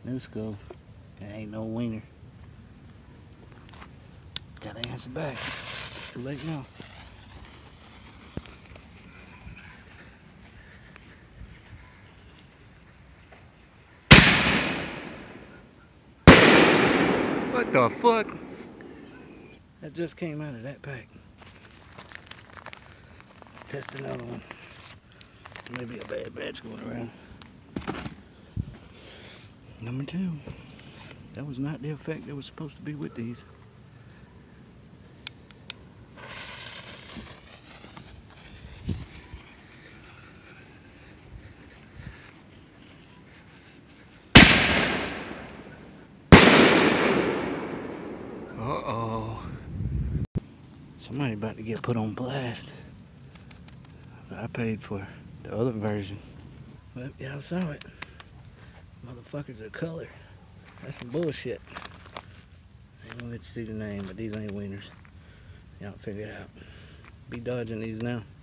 New school. It ain't no wiener. Gotta answer back. Too late now. What the fuck? That just came out of that pack. Let's test another one. Maybe a bad batch going around. Number 2. That was not the effect that was supposed to be with these. Uh-oh. Somebody about to get put on blast. So I paid for the other version. But y'all saw it. Motherfuckers are color. That's some bullshit. I ain't gonna let you see the name, but these ain't wieners. Y'all figure it out. Be dodging these now.